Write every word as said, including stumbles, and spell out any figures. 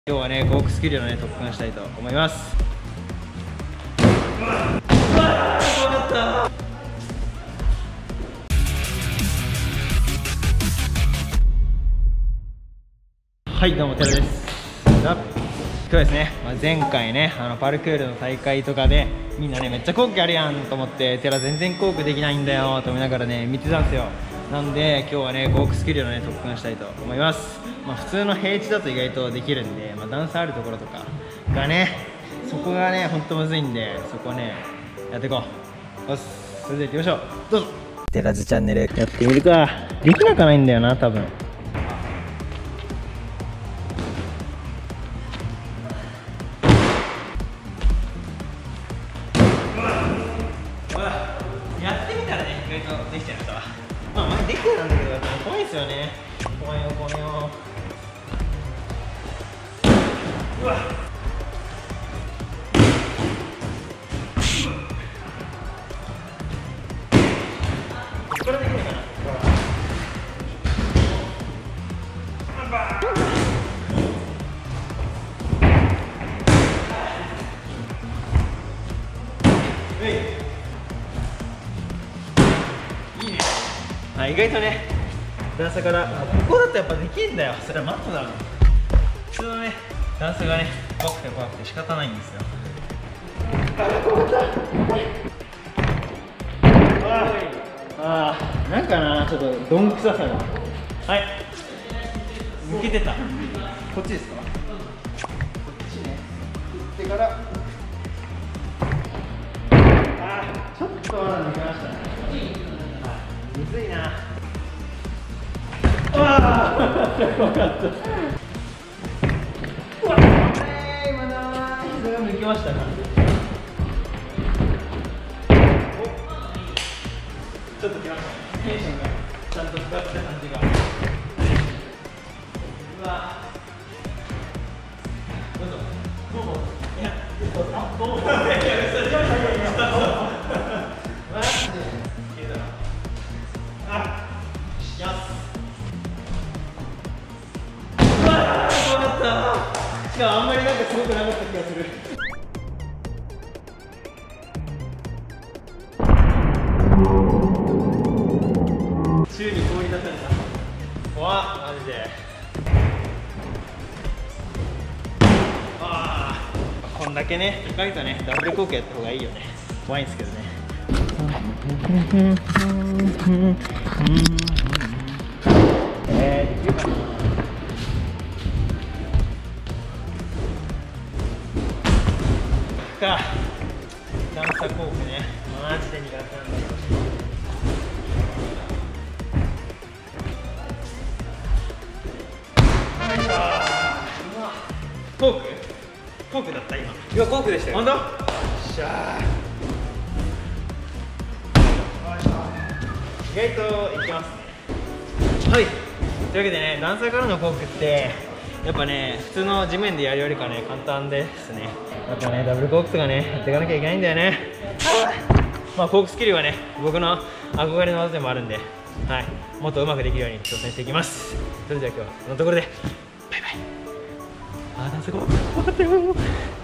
今日はね、コークスキルのね、特訓したいと思います。うわうわー、そうだった。はい、どうも、テラです。今日はですね、まあ、前回ね、あのパルクールの大会とかでみんなね、めっちゃコークやるやんと思って、テラ全然コークできないんだよと思いながらね、見てたんですよ。なんで、今日はね、コークスキルのね、特訓したいと思います。まあ、普通の平地だと意外とできるんで、まあ、段差あるところとかがね、そこがね、ほんとむずいんで、そこね、やっていこう。よし、それでは行きましょう。どうぞ。テラズチャンネルやってみるか。できなくないんだよな、多分。やってみたらね、意外とできちゃいましたわ。まあ、前できてたんだけど、怖いんですよね。怖いよ、怖いよ。うわっ。ここからできないかな。いいね。あ、意外とね、段差から、ここだとやっぱできんだよ。それはマットだろ。普通のね、段差がね、怖くて怖くて仕方ないんですよ。ああ、なんかな、ちょっとどんくささが。はい。抜けてた。こっちですか。こっちね。振ってから。ああ、ちょっとまだ抜けましたね。むずいな。ああ、分かった。うわ、えー、今なー、膝が抜きましたか。ちょっときました。テンションがちゃんと使った感じが。うわ。どうぞ。どうも。いや、あ、どうも。いや、嘘でしょ。いやいやいや。マジで。いけたな。あ、します。うわ、そうだった。しかもあんまりなんかすごくなかった気がする。宙に放り出された。怖っ、マジで。ああ、こんだけね、高いとね、ダブルコークやった方がいいよね。怖いんですけどね。えー、できるかな。か、段差コークね、マジで苦手なんだよ。コークコークだった今。いや、コークでしたよ。ほんと？よっしゃー。意外といきますね。はい、というわけでね、段差からのコークってやっぱね、普通の地面でやるよりかね、簡単ですね。やっぱね、ダブルコークとかね、やっていかなきゃいけないんだよね。まあ、コークスキルはね、僕の憧れの技でもあるんで、はい、もっとうまくできるように挑戦していきます。それでは今日はこのところでバイバイ。あー、段差が終わったよ。